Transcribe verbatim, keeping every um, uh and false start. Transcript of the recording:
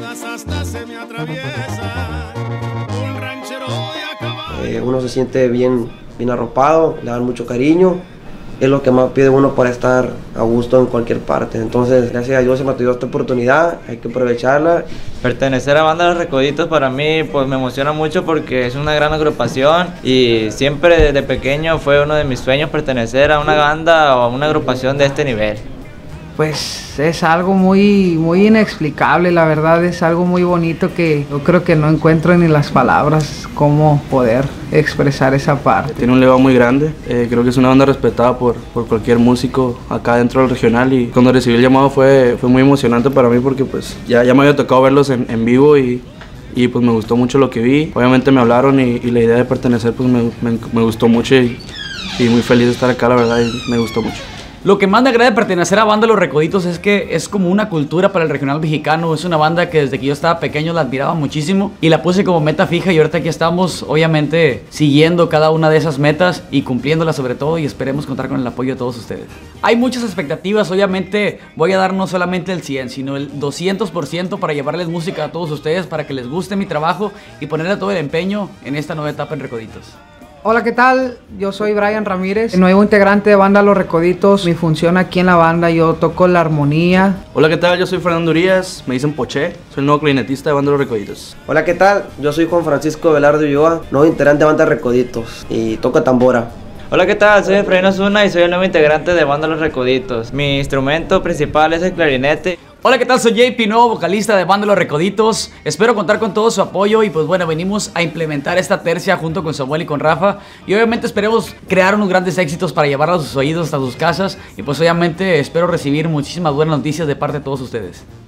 miradas hasta se me atraviesan. Un ranchero y acabado. Eh, uno se siente bien, bien arropado, le dan mucho cariño. Es lo que más pide uno para estar a gusto en cualquier parte. Entonces, gracias a Dios se me dio esta oportunidad, hay que aprovecharla. Pertenecer a Banda Los Recoditos para mí pues me emociona mucho porque es una gran agrupación y siempre desde pequeño fue uno de mis sueños pertenecer a una banda o a una agrupación de este nivel. Pues es algo muy, muy inexplicable, la verdad es algo muy bonito que yo creo que no encuentro ni las palabras cómo poder expresar esa parte. Tiene un legado muy grande, eh, creo que es una banda respetada por, por cualquier músico acá dentro del regional y cuando recibí el llamado fue, fue muy emocionante para mí porque pues ya, ya me había tocado verlos en, en vivo y, y pues me gustó mucho lo que vi. Obviamente me hablaron y, y la idea de pertenecer pues me, me, me gustó mucho y, y muy feliz de estar acá, la verdad, y me gustó mucho. Lo que más me agrada de pertenecer a Banda Los Recoditos es que es como una cultura para el regional mexicano. Es una banda que desde que yo estaba pequeño la admiraba muchísimo y la puse como meta fija y ahorita aquí estamos obviamente siguiendo cada una de esas metas y cumpliéndolas sobre todo y esperemos contar con el apoyo de todos ustedes. Hay muchas expectativas, obviamente voy a dar no solamente el cien sino el doscientos por ciento para llevarles música a todos ustedes para que les guste mi trabajo y ponerle todo el empeño en esta nueva etapa en Recoditos. Hola, ¿qué tal? Yo soy Brian Ramírez, nuevo integrante de Banda Los Recoditos. Mi función aquí en la banda, yo toco la armonía. Hola, ¿qué tal? Yo soy Fernando Urias, me dicen Poché, soy el nuevo clarinetista de Banda Los Recoditos. Hola, ¿qué tal? Yo soy Juan Francisco Velarde Ulloa, nuevo integrante de Banda Recoditos y toco tambora. Hola, ¿qué tal? Soy Efraín Osuna y soy el nuevo integrante de Banda Los Recoditos. Mi instrumento principal es el clarinete. Hola, ¿qué tal? Soy J P, nuevo vocalista de Banda Los Recoditos. Espero contar con todo su apoyo y pues bueno, venimos a implementar esta tercia junto con Samuel y con Rafa. Y obviamente esperemos crear unos grandes éxitos para llevarlos a sus oídos hasta sus casas. Y pues obviamente espero recibir muchísimas buenas noticias de parte de todos ustedes.